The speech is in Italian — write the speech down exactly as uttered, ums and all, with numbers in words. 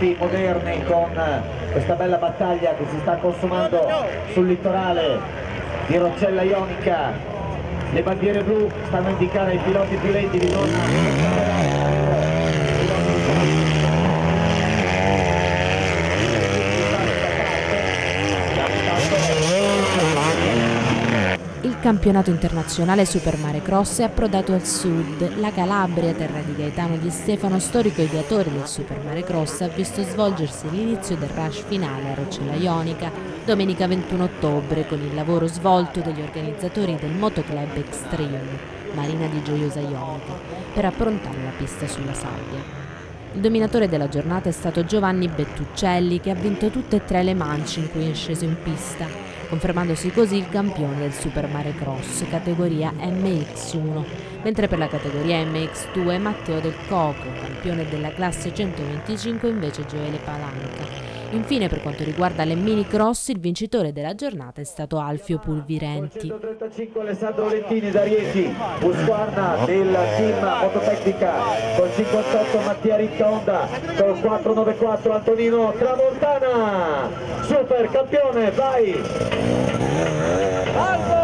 tempi moderni, con questa bella battaglia che si sta consumando sul litorale di Roccella Ionica. Le bandiere blu stanno a indicare ai piloti più lenti di non Il campionato internazionale Supermare Cross è approdato al sud. La Calabria, terra di Gaetano Di Stefano, storico ideatore del Supermare Cross, ha visto svolgersi l'inizio del rush finale a Roccella Ionica domenica ventuno ottobre, con il lavoro svolto dagli organizzatori del Motoclub Extreme, Marina di Gioiosa Ionica, per approntare la pista sulla sabbia. Il dominatore della giornata è stato Giovanni Bettuccelli, che ha vinto tutte e tre le manche in cui è sceso in pista, confermandosi così il campione del Supermare Cross categoria M X uno, mentre per la categoria M X due Matteo Del Coco, campione della classe centoventicinque invece Gioele Palanca. Infine, per quanto riguarda le mini cross, il vincitore della giornata è stato Alfio Pulvirenti. centotrentacinque Alessandro Valentini da Rieti, Husqvarna del team Mototecnica, col cinquantotto Mattia Rittonda, col quattrocentonovantaquattro Antonino Tramontana, super campione, vai! Alto!